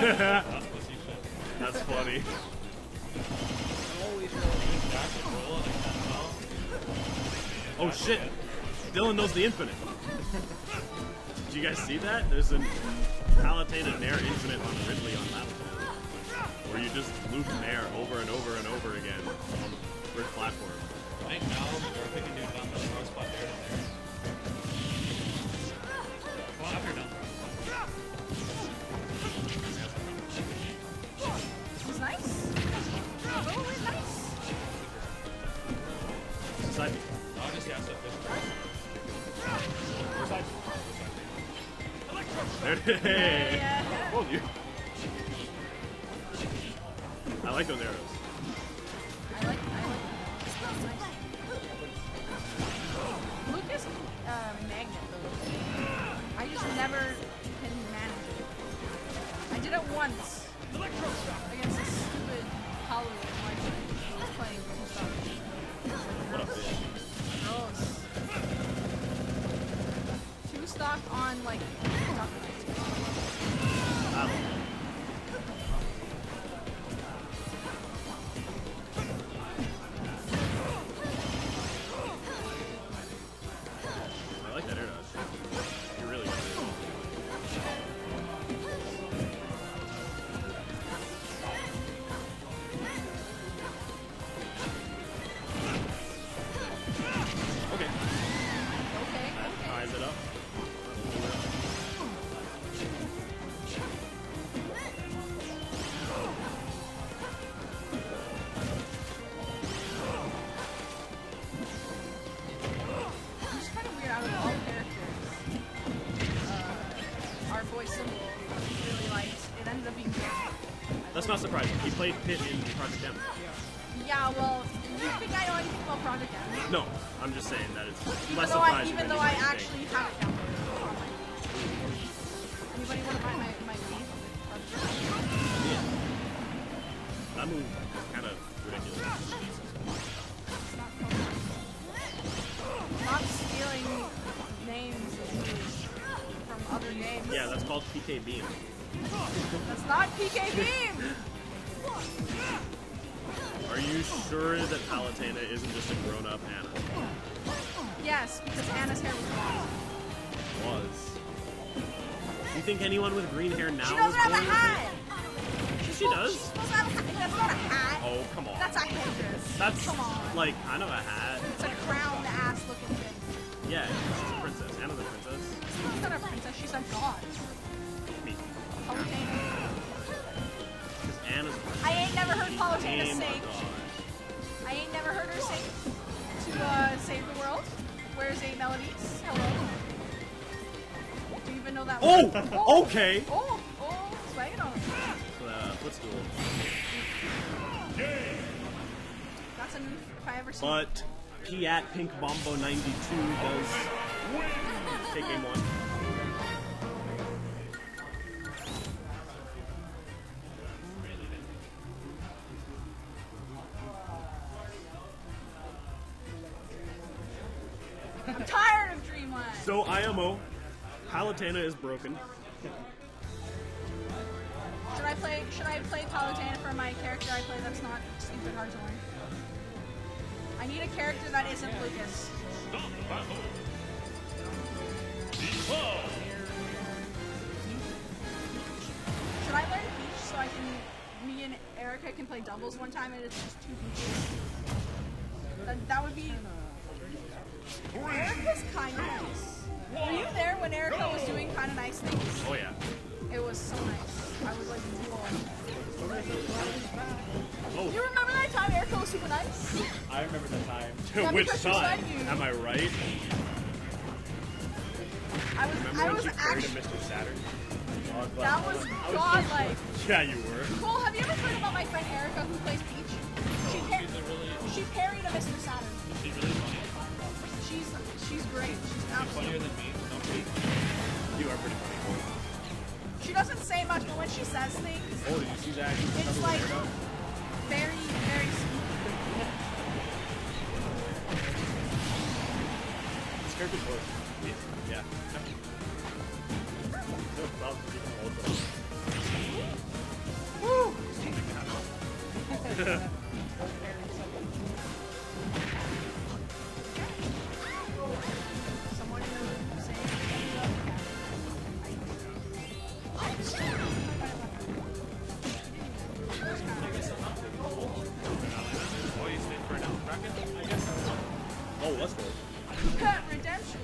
That's funny. Oh shit! Dylan knows the infinite. Did you guys see that? There's an Palutena Nair infinite on Ridley on that one, where you just loop Nair over and over and over again on the brick platform. I think now we're picking dude down the throw spot there to there. Well, after done. This was nice. Oh, it's nice. Side. No, I just got stuff. There it is. Hey. Yeah. Told you. I like those arrows. I like Lucas magnet though. I just never can manage it. I did it once against this stupid Hollow who was playing stuff. What up, bitch? Gross. 2 stock on like Duck Knight. I love it. I like that air dodge. You're really good. Okay. Okay. Ties it up. It's kind of weird out of all characters. Our boy Symbol really liked. It ended up being Pit. That's not surprising. He played Pit in Project M. Yeah, well, you think I know anything about Project M? No, I'm just saying that it's Even less though surprising. even than though you I might think. actually have it downloaded on my Wii. Anybody want to buy my Wii? Yeah. That move is kind of ridiculous. It's not called. Not stealing names and moves from other games. Yeah, that's called PK Beam. That's not PK Beam! Are you sure that Palutena isn't just a grown-up Anna? Yes, because Anna's hair was blonde. Was. You think anyone with green hair now She is doesn't have a going with hat! it? She does? She's supposed to have a hat. That's not a hat. Oh, come on. That's a headdress. That's Come on. like kind of a hat. It's a crown ass looking thing. Yeah, she's a princess. Anna's a princess. She's not a princess, she's a god. Me. Palutena. Because Anna's a princess. I ain't never heard Palutena Oh my sing. gosh. I ain't never heard her sing to save the world. Where's A Melodies? Hello. Do you even know that Oh! word? Okay! Oh! Swagging on him. Footstool. That's a move if I ever see. But Piat Pink Bombo 92 does take game 1. I'm tired of Dreamland. So IMO, Palutena is broken. Should I play Palutena for my character I play that's not stupid hard to learn? I need a character that isn't Lucas. Should I learn Peach so I can me and Erica can play doubles one time and it's just 2 Peaches? That would be. Erica's kinda nice. Were you there when Erica was doing kinda nice things? Oh yeah. It was so nice. I was like, whoa. Oh. You remember that time Erica was super nice? I remember the time. Yeah, Which because she time? said you. Am I right? I Remember when was she carried a actually. Mr. Saturn? That was godlike. Yeah, you were. Cole, have you ever heard about my friend Erica who plays Peach? She parried a Mr. Saturn. She's really funny. She's great. She's Funnier absolutely. than me. Don't be. You are pretty funny. She doesn't say much, but when she says things, Oh, did you see that? it's like very, very sweet. This character's worse. Yeah. Someone in the room saying Oh, you stayed for an out bracket? I guess so. Oh, let's go. redemption.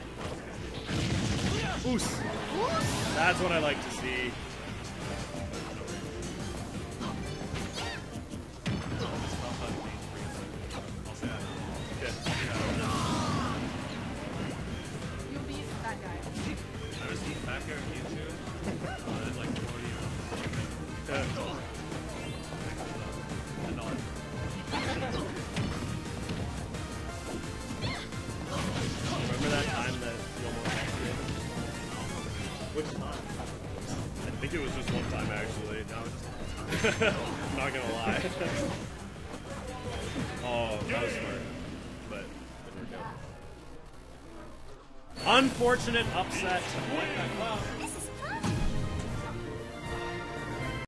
Oos. That's what I like to see. You'll beat that guy. I was eating back here on YouTube. There's like 40 Remember that time that you almost activated? Which time? I think it was just one time actually. Now it's I'm not gonna lie. Oh, that was smart. But didn't work out. Unfortunate upset.